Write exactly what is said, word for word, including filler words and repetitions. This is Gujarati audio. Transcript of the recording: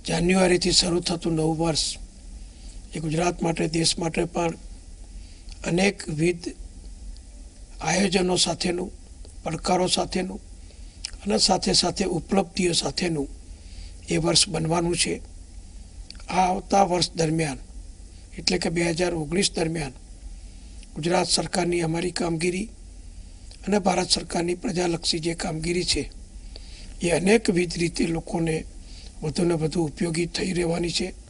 જાન્યુઆરીથી શરૂ થતું નવું વર્ષ એ ગુજરાત માટે, દેશ માટે પણ અનેકવિધ આયોજનો સાથેનું, પડકારો સાથેનું અને સાથે સાથે ઉપલબ્ધિઓ સાથેનું એ વર્ષ બનવાનું છે. આ આવતા વર્ષ દરમિયાન એટલે કે બે હજાર ઓગણીસ દરમિયાન ગુજરાત સરકારની અમારી કામગીરી અને ભારત સરકારની પ્રજાલક્ષી જે કામગીરી છે એ અનેકવિધ રીતે લોકોને વધુને વધુ ઉપયોગી થઈ રહેવાની છે.